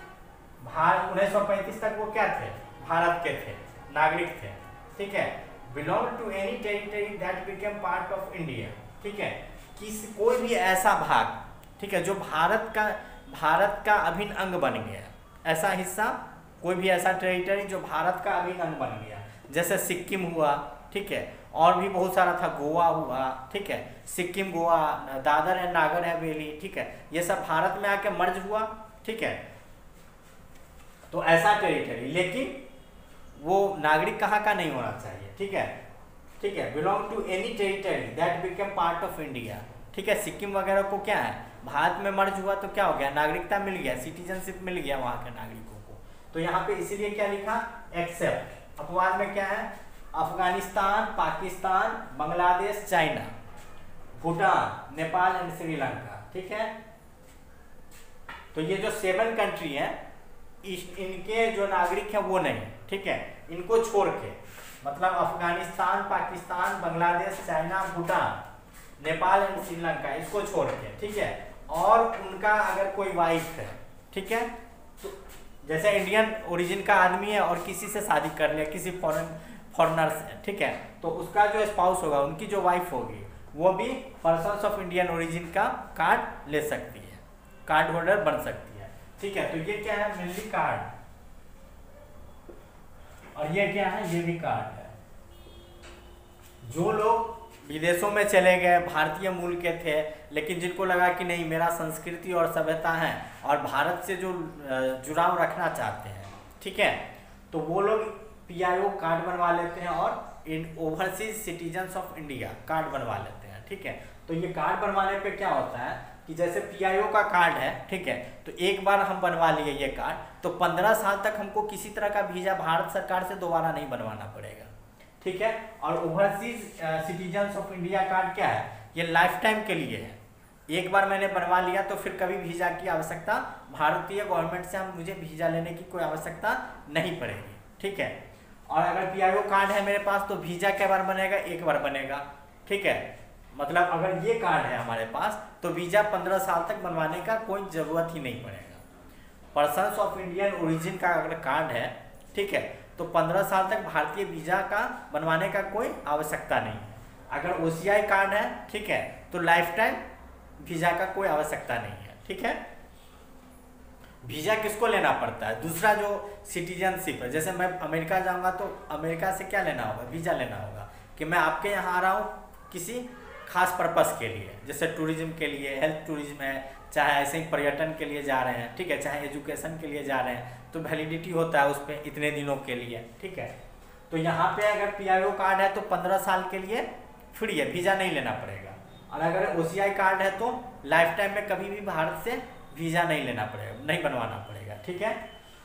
1935 तक वो क्या थे, भारत के थे, नागरिक थे, ठीक है। Belong to any territory that became part of India, ठीक है। कोई भी ऐसा भाग, ठीक है, जो भारत का अभिन्न अंग बन गया, ऐसा हिस्सा, कोई भी ऐसा टेरिटरी जो भारत का अभिन्न अंग बन गया, जैसे सिक्किम हुआ, ठीक है, और भी बहुत सारा था, गोवा हुआ, ठीक है, सिक्किम, गोवा, दादर एंड नागर हवेली, ठीक है, ये सब भारत में आके मर्ज हुआ, ठीक है। तो ऐसा टेरिटरी, लेकिन वो नागरिक कहाँ का नहीं होना चाहिए, ठीक है, ठीक है, belong to any territory that become part of India, ठीक है। सिक्किम वगैरह को क्या है, भारत में मर्ज हुआ तो क्या हो गया, नागरिकता मिल गया, सिटीजनशिप मिल गया वहाँ के नागरिकों को। तो यहाँ पे इसीलिए क्या लिखा, एक्सेप्ट, अपवाद में क्या है, अफगानिस्तान, पाकिस्तान, बांग्लादेश, चाइना, भूटान, नेपाल एंड श्रीलंका, ठीक है। तो ये जो 7 कंट्री है, इनके जो नागरिक है वो नहीं, ठीक है, इनको छोड़ के, मतलब अफगानिस्तान, पाकिस्तान, बांग्लादेश, चाइना, भूटान, नेपाल एंड श्रीलंका, इसको छोड़ के, ठीक है। और उनका अगर कोई वाइफ है, ठीक है, तो जैसे इंडियन ओरिजिन का आदमी है और किसी से शादी कर लिया, किसी फॉरेनर से, ठीक है, तो उसका जो स्पाउस होगा, उनकी जो वाइफ होगी, वो भी पर्सन्स ऑफ इंडियन ओरिजिन का कार्ड ले सकती है, कार्ड होल्डर बन सकती है, ठीक है। तो ये क्या है, मेनली कार्ड, और ये क्या है, ये भी कार्ड है। जो लोग विदेशों में चले गए, भारतीय मूल के थे, लेकिन जिनको लगा कि नहीं मेरा संस्कृति और सभ्यता है और भारत से जो जुड़ाव रखना चाहते हैं, ठीक है, तो वो लोग पीआईओ कार्ड बनवा लेते हैं और इन overseas citizens of India card बनवा लेते हैं, ठीक है। तो ये कार्ड बनवाने पे क्या होता है कि जैसे पीआईओ का कार्ड है, ठीक है, तो एक बार हम बनवा लिए ये कार्ड, तो 15 साल तक हमको किसी तरह का वीजा भारत सरकार से दोबारा नहीं बनवाना पड़ेगा, ठीक है। और overseas citizens of India card क्या है, ये लाइफ टाइम के लिए है, एक बार मैंने बनवा लिया तो फिर कभी वीजा की आवश्यकता भारतीय गवर्नमेंट से मुझे वीजा लेने की कोई आवश्यकता नहीं पड़ेगी, ठीक है। और अगर पीआईओ कार्ड है मेरे पास तो वीजा क्या बार बनेगा, एक बार बनेगा, ठीक है। मतलब अगर ये कार्ड है हमारे पास तो वीजा 15 साल तक बनवाने का कोई ज़रूरत ही नहीं पड़ेगा। पर्सन्स ऑफ इंडियन ओरिजिन का अगर कार्ड है, ठीक है, तो 15 साल तक भारतीय वीजा का बनवाने का कोई आवश्यकता नहीं है। अगर ओसीआई कार्ड है, ठीक है, तो लाइफ टाइम वीजा का कोई आवश्यकता नहीं है, ठीक है। वीजा किसको लेना पड़ता है, दूसरा जो सिटीजनशिप है, जैसे मैं अमेरिका जाऊंगा तो अमेरिका से क्या लेना होगा, वीजा लेना होगा कि मैं आपके यहाँ आ रहा हूँ किसी खास पर्पस के लिए, जैसे टूरिज्म के लिए, हेल्थ टूरिज्म है, चाहे ऐसे ही पर्यटन के लिए जा रहे हैं, ठीक है, चाहे एजुकेशन के लिए जा रहे हैं, तो वैलिडिटी होता है उस पर इतने दिनों के लिए, ठीक है। तो यहाँ पे अगर पीआईओ कार्ड है तो 15 साल के लिए फ्री है, वीजा नहीं लेना पड़ेगा। और अगर ओसीआई कार्ड है तो लाइफ टाइम में कभी भी भारत से वीजा नहीं लेना पड़ेगा, नहीं बनवाना पड़ेगा, ठीक है।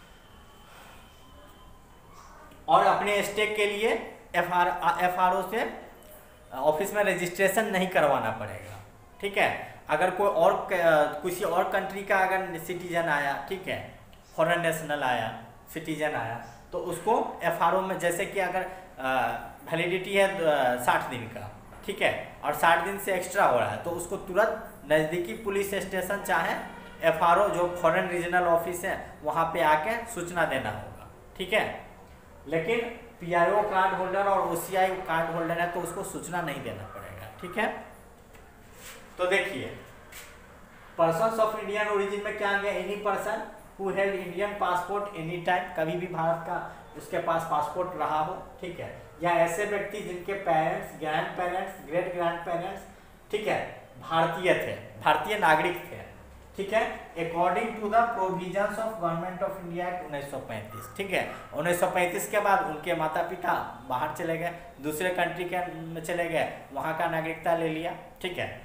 और अपने स्टेट के लिए एफआरओ से ऑफिस में रजिस्ट्रेशन नहीं करवाना पड़ेगा, ठीक है। अगर कोई और किसी और कंट्री का अगर सिटीजन आया, ठीक है, फॉरेन नेशनल आया, सिटीजन आया, तो उसको एफआरओ में, जैसे कि अगर वैलिडिटी है 60 दिन का, ठीक है, और 60 दिन से एक्स्ट्रा हो रहा है, तो उसको तुरंत नज़दीकी पुलिस स्टेशन चाहे एफआरओ जो फॉरेन रीजनल ऑफिस है वहाँ पे आके सूचना देना होगा, ठीक है। लेकिन पीआईओ कार्ड होल्डर और ओसीआई कार्ड होल्डर है तो उसको सूचना नहीं देना पड़ेगा, ठीक है। तो देखिए, पर्सन्स ऑफ इंडियन ओरिजिन में क्या आ गया, any person who held Indian passport any time, कभी भी भारत का उसके पास पासपोर्ट रहा हो, ठीक है, या ऐसे व्यक्ति जिनके parents, grand parents, great grand parents, ठीक है, भारतीय थे, भारतीय नागरिक थे, ठीक है, according to the provisions of government of India act 1935, ठीक है। 1935 के बाद उनके माता पिता बाहर चले गए, दूसरे कंट्री के में चले गए, वहाँ का नागरिकता ले लिया, ठीक है।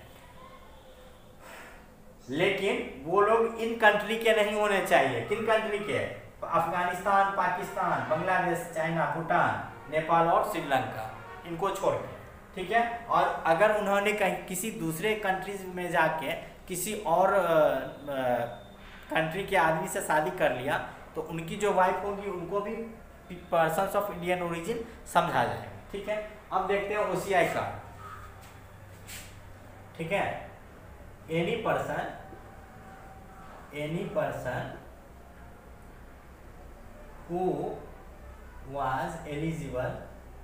लेकिन वो लोग इन कंट्री के नहीं होने चाहिए, किन कंट्री के, अफगानिस्तान, पाकिस्तान, बांग्लादेश, चाइना, भूटान, नेपाल और श्रीलंका, इनको छोड़ के, ठीक है। और अगर उन्होंने कहीं किसी दूसरे कंट्रीज में जाके किसी और कंट्री के आदमी से शादी कर लिया तो उनकी जो वाइफ होगी उनको भी पर्सन्स ऑफ इंडियन ओरिजिन समझा जाएगा, ठीक है। अब देखते हैं ओसीआई कार्ड, ठीक है। Any person who was eligible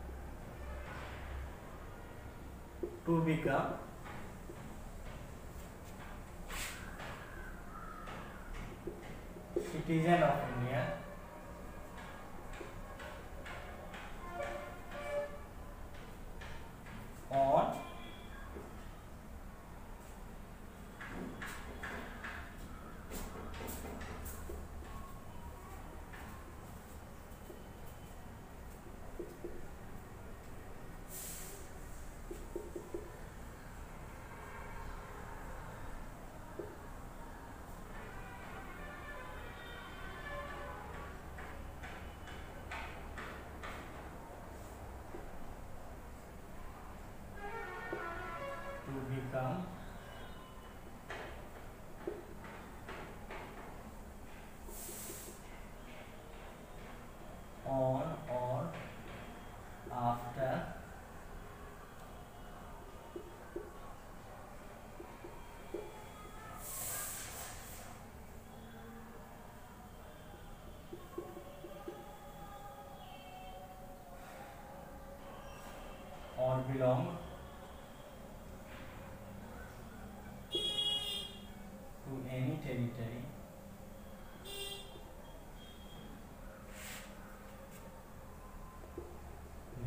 to become citizen of India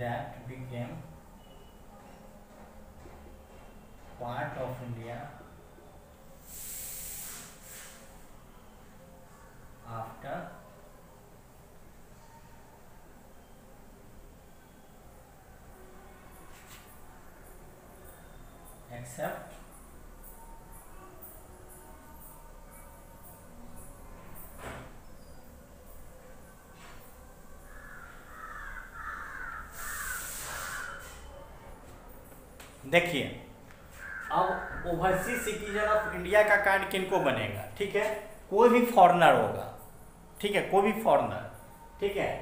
that became part of India after except देखिए, अब ओवरसीज सिटीजन ऑफ इंडिया का कार्ड किनको बनेगा, ठीक है, कोई भी फॉरेनर होगा, ठीक है, कोई भी फॉरेनर, ठीक है,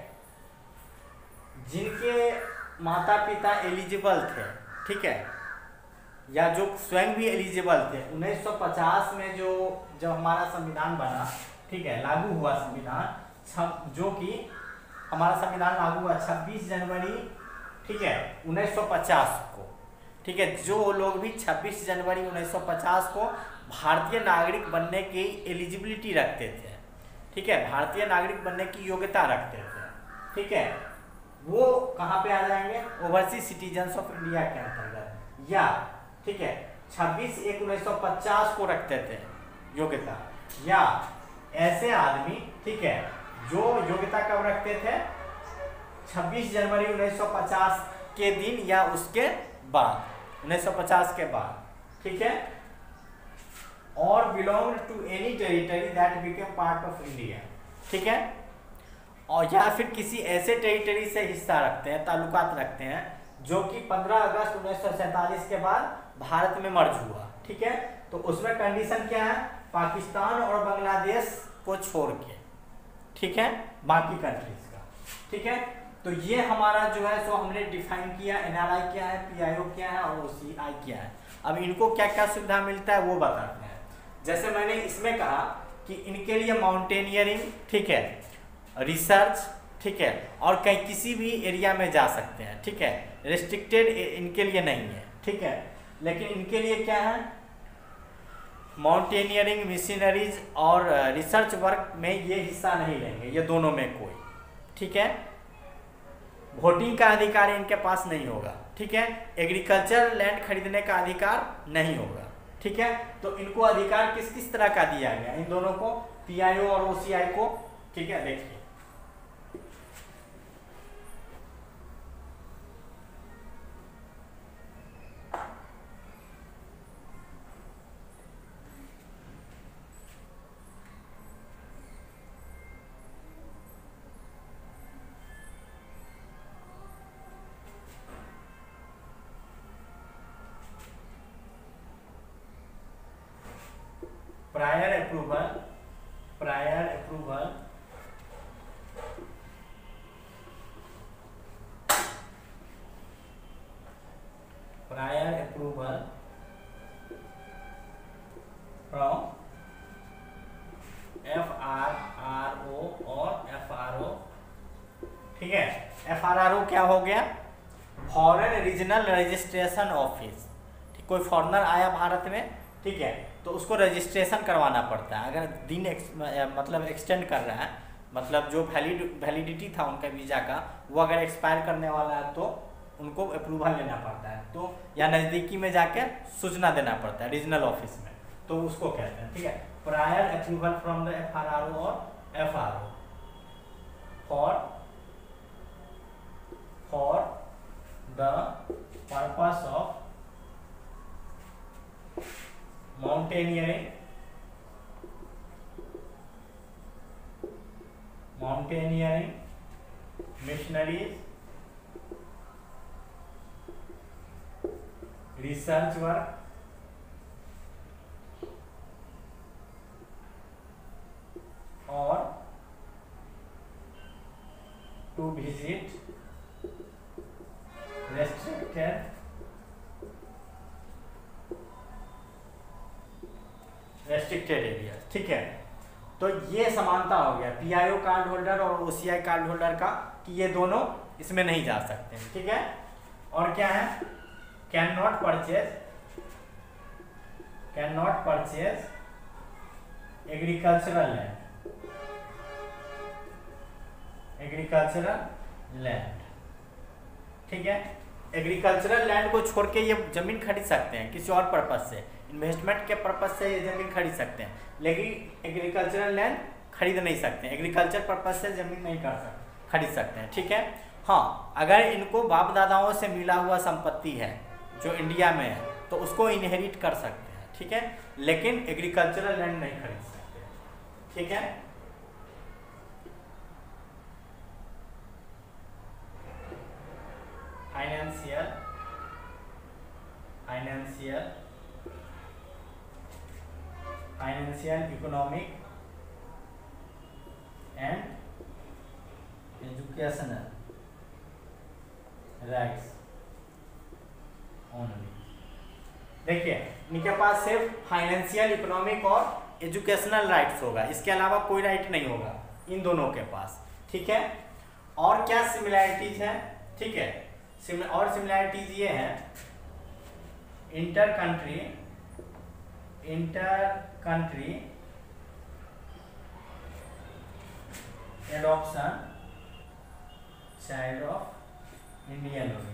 जिनके माता पिता एलिजिबल थे, ठीक है, या जो स्वयं भी एलिजिबल थे। 1950 में जो जब हमारा संविधान बना, ठीक है, लागू हुआ संविधान, जो कि हमारा संविधान लागू हुआ 26 जनवरी, ठीक है, 1950 को, ठीक है, जो लोग भी 26 जनवरी 1950 को भारतीय नागरिक बनने की एलिजिबिलिटी रखते थे, ठीक है, भारतीय नागरिक बनने की योग्यता रखते थे, ठीक है, वो कहाँ पे आ जाएंगे, ओवरसीज सिटीजन्स ऑफ इंडिया के अंतर्गत, या ठीक है 26/1/1950 को रखते थे योग्यता, या ऐसे आदमी, ठीक है, जो योग्यता कब रखते थे, 26 जनवरी 1950 के दिन या उसके बाद, 1950 के बाद, ठीक है, और belong to any territory that became part of India, ठीक है, और या फिर किसी ऐसे टेरिटरी से हिस्सा रखते हैं, ताल्लुकात रखते हैं, जो कि 15 अगस्त 1947 के बाद भारत में मर्ज हुआ, ठीक है, तो उसमें कंडीशन क्या है, पाकिस्तान और बांग्लादेश को छोड़ के, ठीक है, बाकी कंट्रीज का, ठीक है, तो ये हमारा जो है सो हमने डिफाइन किया, एनआरआई क्या है, पीआईओ क्या है और ओसीआई क्या है। अब इनको क्या क्या सुविधा मिलता है वो बताते हैं। जैसे मैंने इसमें कहा कि इनके लिए माउंटेनियरिंग, ठीक है, रिसर्च, ठीक है, और कहीं किसी भी एरिया में जा सकते हैं, ठीक है, रेस्ट्रिक्टेड इनके लिए नहीं है, ठीक है, लेकिन इनके लिए क्या है, माउंटेनियरिंग, मिशनरीज और रिसर्च वर्क में ये हिस्सा नहीं लेंगे, ये दोनों में कोई, ठीक है, वोटिंग का अधिकार इनके पास नहीं होगा, ठीक है, एग्रीकल्चर लैंड खरीदने का अधिकार नहीं होगा, ठीक है, तो इनको अधिकार किस किस तरह का दिया गया, इन दोनों को, पीआईओ और ओसीआई को, ठीक है, देखिए prior approval prior approval from FRRO और FRO, ठीक है, FRRO क्या हो गया, फॉरेन रीजनल रजिस्ट्रेशन ऑफिस, ठीक, कोई फॉरेनर आया भारत में, ठीक है, तो उसको रजिस्ट्रेशन करवाना पड़ता है, अगर दिन मतलब एक्सटेंड कर रहा है, मतलब जो वैलिडिटी था उनका वीज़ा का, वो अगर एक्सपायर करने वाला है तो उनको अप्रूवल लेना पड़ता है, तो या नज़दीकी में जाके सूचना देना पड़ता है रीजनल ऑफिस में, तो उसको कहते हैं, ठीक है, prior approval from the FRRO और FRO for the purpose of mountaineering, missionaries, research work और टू विजिट रेस्ट्रिक्टेड एरिया, ठीक है, तो ये समानता हो गया पीआईओ कार्ड होल्डर और ओसीआई कार्ड होल्डर का, कि ये दोनों इसमें नहीं जा सकते, ठीक है, और क्या है, can not purchase agricultural land, ठीक है। एग्रीकल्चरल लैंड को छोड़ के ये ज़मीन खरीद सकते हैं किसी और पर्पज़ से, इन्वेस्टमेंट के पर्पज़ से ये ज़मीन खरीद सकते हैं, लेकिन एग्रीकल्चरल लैंड खरीद नहीं सकते, एग्रीकल्चर पर्पज़ से ज़मीन नहीं खरीद सकते हैं, ठीक है। हाँ, अगर इनको बाप दादाओं से मिला हुआ संपत्ति है जो इंडिया में है तो उसको इनहेरिट कर सकते हैं, ठीक है, लेकिन एग्रीकल्चरल लैंड नहीं खरीद सकते, ठीक है। Financial economic and educational rights only. देखिए, इनके पास सिर्फ फाइनेंशियल, इकोनॉमिक और एजुकेशनल राइट्स होगा, इसके अलावा कोई राइट नहीं होगा इन दोनों के पास, ठीक है। और क्या सिमिलैरिटीज है, ठीक है, और सिमिलैरिटीज ये है, inter country adoption child of Indian origin.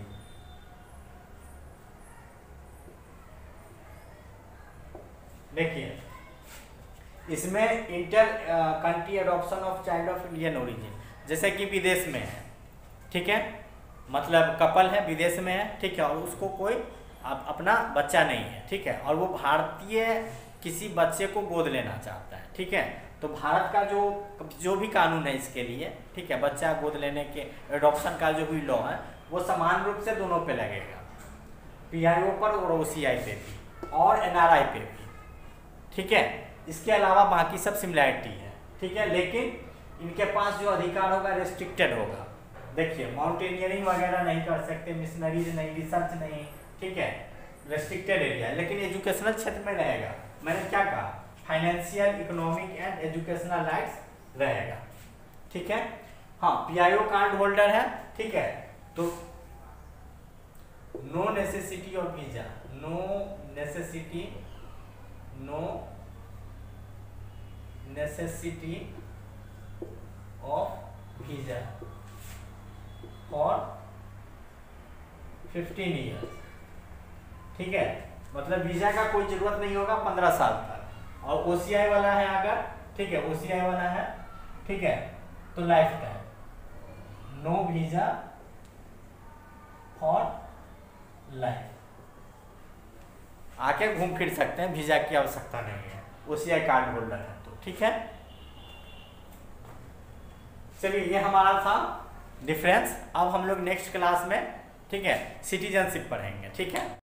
देखिए, इसमें inter country adoption of child of Indian origin, जैसे कि विदेश में है, ठीक है, मतलब कपल है विदेश में है, ठीक है, और उसको कोई अपना बच्चा नहीं है, ठीक है, और वो भारतीय किसी बच्चे को गोद लेना चाहता है, ठीक है, तो भारत का जो भी कानून है इसके लिए, ठीक है, बच्चा गोद लेने के एडॉप्शन का जो भी लॉ है वो समान रूप से दोनों पे लगेगा, PIO पर और OCI पे भी और NRI पे भी, ठीक है। इसके अलावा बाकी सब सिमिलैरिटी है, ठीक है, लेकिन इनके पास जो अधिकार होगा रेस्ट्रिक्टेड होगा। देखिए, माउंटेनियरिंग वगैरह नहीं कर सकते, मिशनरीज नहीं, रिसर्च नहीं, ठीक है, रेस्ट्रिक्टेड एरिया, लेकिन एजुकेशनल क्षेत्र में रहेगा। मैंने क्या कहा, financial, economic and educational rights रहेगा, ठीक है। हाँ, PIO कार्ड होल्डर है, ठीक है, तो no necessity of visa, no necessity of visa for 15 years, ठीक है, मतलब वीजा का कोई जरूरत नहीं होगा 15 साल तक। और OCI वाला है अगर, ठीक है, OCI वाला है, ठीक है, तो life time, no visa for life, आके घूम फिर सकते हैं, वीजा की आवश्यकता नहीं है, OCI कार्ड होल्डर है तो, ठीक है। चलिए, ये हमारा था डिफरेंस। अब हम लोग नेक्स्ट क्लास में, ठीक है, सिटीजनशिप पढ़ेंगे, ठीक है।